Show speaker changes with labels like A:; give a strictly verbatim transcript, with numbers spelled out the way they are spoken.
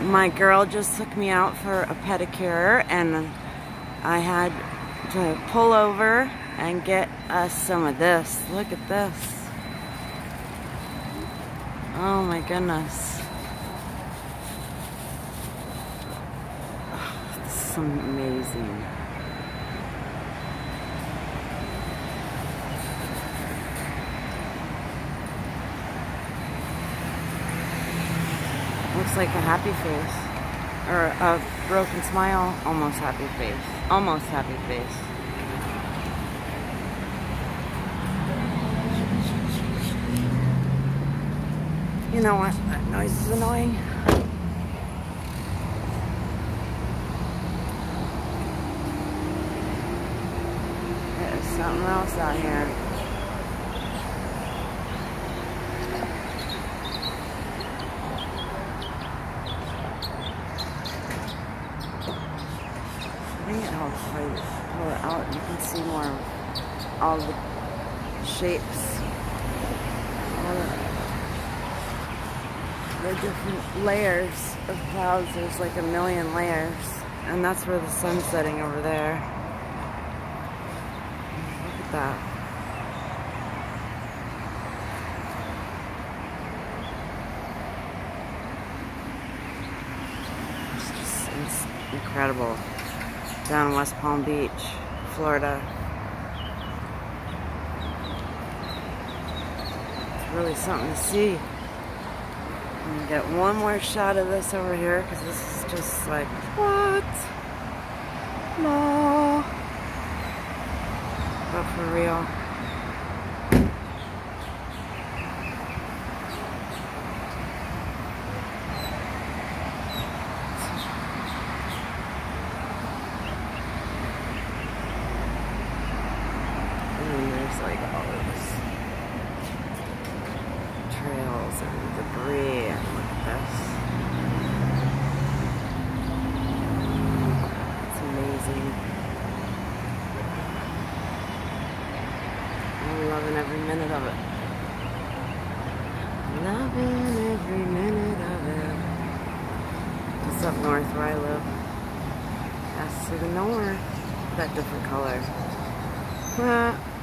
A: My girl just took me out for a pedicure, and I had to pull over and get us some of this. Look at this. Oh my goodness. Oh, this is amazing. Looks like a happy face. Or a broken smile. Almost happy face. Almost happy face. You know what? That noise is annoying. There's something else out here. I think it helps if I pull it out. You can see more of all the shapes. All the The different layers of clouds. There's like a million layers, and that's where the sun's setting over there. Look at that. It's just it's incredible. Down in West Palm Beach, Florida. It's really something to see. And get one more shot of this over here, because this is just like, what? No. But for real. And then there's like all of this trails and debris, and look at this. It's amazing. I'm loving every minute of it. Loving every minute of it. It's up north where I live. That's to the north. That different color.